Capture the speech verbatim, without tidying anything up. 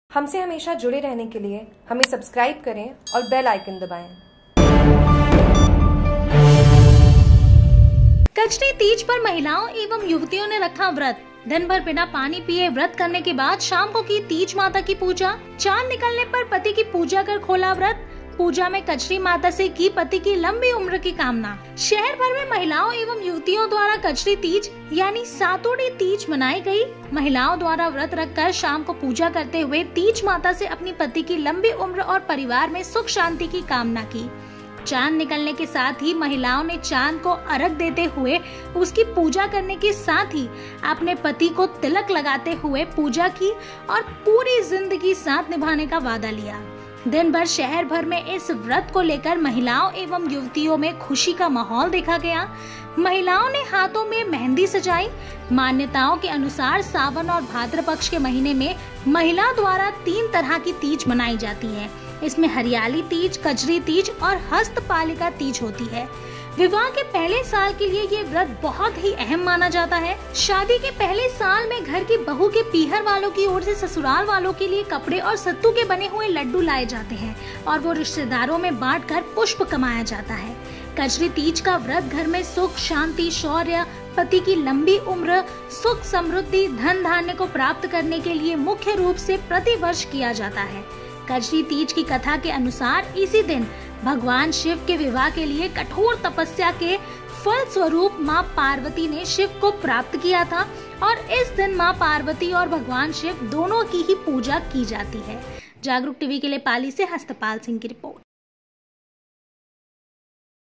हमसे हमेशा जुड़े रहने के लिए हमें सब्सक्राइब करें और बेल आइकन दबाएं। कजरी तीज पर महिलाओं एवं युवतियों ने रखा व्रत। दिन भर बिना पानी पिए व्रत करने के बाद शाम को की तीज माता की पूजा। चांद निकलने पर पति की पूजा कर खोला व्रत। पूजा में कजरी माता से की पति की लंबी उम्र की कामना। शहर भर में महिलाओं एवं युवतियों द्वारा कजरी तीज यानी सातोड़ी तीज मनाई गई। महिलाओं द्वारा व्रत रखकर शाम को पूजा करते हुए तीज माता से अपनी पति की लंबी उम्र और परिवार में सुख शांति की कामना की। चांद निकलने के साथ ही महिलाओं ने चांद को अर्घ देते हुए उसकी पूजा करने के साथ ही अपने पति को तिलक लगाते हुए पूजा की और पूरी जिंदगी साथ निभाने का वादा लिया। दिन भर शहर भर में इस व्रत को लेकर महिलाओं एवं युवतियों में खुशी का माहौल देखा गया। महिलाओं ने हाथों में मेहंदी सजाई। मान्यताओं के अनुसार सावन और भाद्र पक्ष के महीने में महिला द्वारा तीन तरह की तीज मनाई जाती है। इसमें हरियाली तीज, कजरी तीज और हस्तपालिका तीज होती है। विवाह के पहले साल के लिए ये व्रत बहुत ही अहम माना जाता है। शादी के पहले साल में घर की बहू के पीहर वालों की ओर से ससुराल वालों के लिए कपड़े और सत्तू के बने हुए लड्डू लाए जाते हैं और वो रिश्तेदारों में बांटकर पुष्प कमाया जाता है। कजरी तीज का व्रत घर में सुख शांति, शौर्य, पति की लंबी उम्र, सुख समृद्धि, धन धान्य को प्राप्त करने के लिए मुख्य रूप से प्रति वर्ष किया जाता है। कजरी तीज की कथा के अनुसार इसी दिन भगवान शिव के विवाह के लिए कठोर तपस्या के फल स्वरूप माँ पार्वती ने शिव को प्राप्त किया था और इस दिन माँ पार्वती और भगवान शिव दोनों की ही पूजा की जाती है। जागरूक टीवी के लिए पाली से हस्तपाल सिंह की रिपोर्ट।